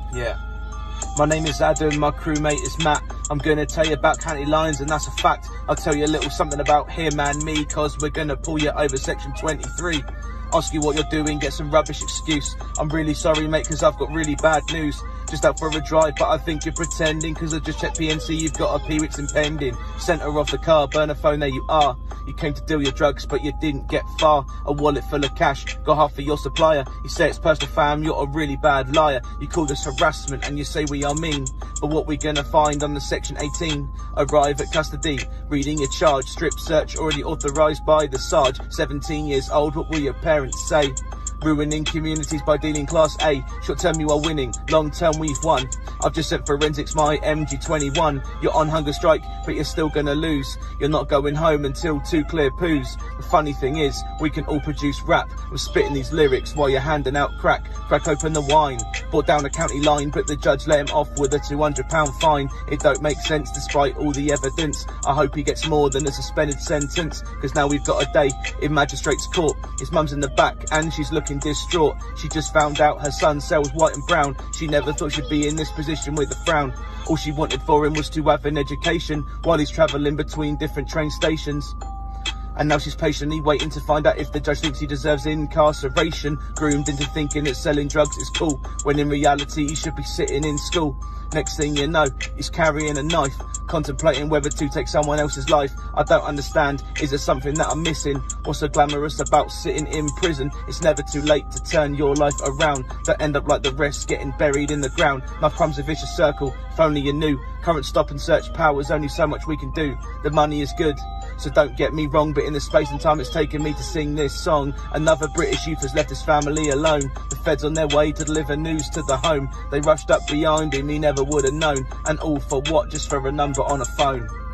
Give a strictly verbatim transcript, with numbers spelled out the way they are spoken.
Yeah. My name is Adam, my crewmate is Matt. I'm gonna tell you about county lines, and that's a fact. I'll tell you a little something about him and me, cause we're gonna pull you over section twenty-three. Ask you what you're doing, get some rubbish excuse. I'm really sorry, mate, cause I've got really bad news. Just out for a drive, but I think you're pretending, cause I just checked P N C, you've got a P, it's impending. Sent her off the car, burn a phone, there you are. You came to deal your drugs, but you didn't get far. A wallet full of cash, got half for your supplier. You say it's personal, fam, you're a really bad liar. You called us harassment and you say we are mean. But what we gonna find on the section eighteen? Arrive at custody, reading your charge. Strip search already authorised by the Sarge. seventeen years old, what will your parents say? Ruining communities by dealing class A. Short term you are winning, long term we've won. I've just sent forensics my M G twenty-one. You're on hunger strike, but you're still gonna lose. You're not going home until two clear poos. The funny thing is, we can all produce rap. We're spitting these lyrics while you're handing out crack. Crack open the wine, brought down a county line, but the judge let him off with a two hundred pound fine. It don't make sense despite all the evidence. I hope he gets more than a suspended sentence, cause now we've got a day in magistrate's court. His mum's in the back and she's looking distraught. She just found out her son sells white and brown. She never thought she'd be in this position with a frown. All she wanted for him was to have an education while he's travelling between different train stations. And now she's patiently waiting to find out if the judge thinks he deserves incarceration. Groomed into thinking that selling drugs is cool, when in reality he should be sitting in school. Next thing you know, he's carrying a knife, contemplating whether to take someone else's life. I don't understand, is there something that I'm missing? What's so glamorous about sitting in prison? It's never too late to turn your life around. Don't end up like the rest, getting buried in the ground. My crumb's a vicious circle, if only you knew. Current stop and search powers, only so much we can do. The money is good, so don't get me wrong, but in the space and time it's taken me to sing this song, another British youth has left his family alone. The feds on their way to deliver news to the home. They rushed up behind him, he never would have known. And all for what? Just for a number on a phone.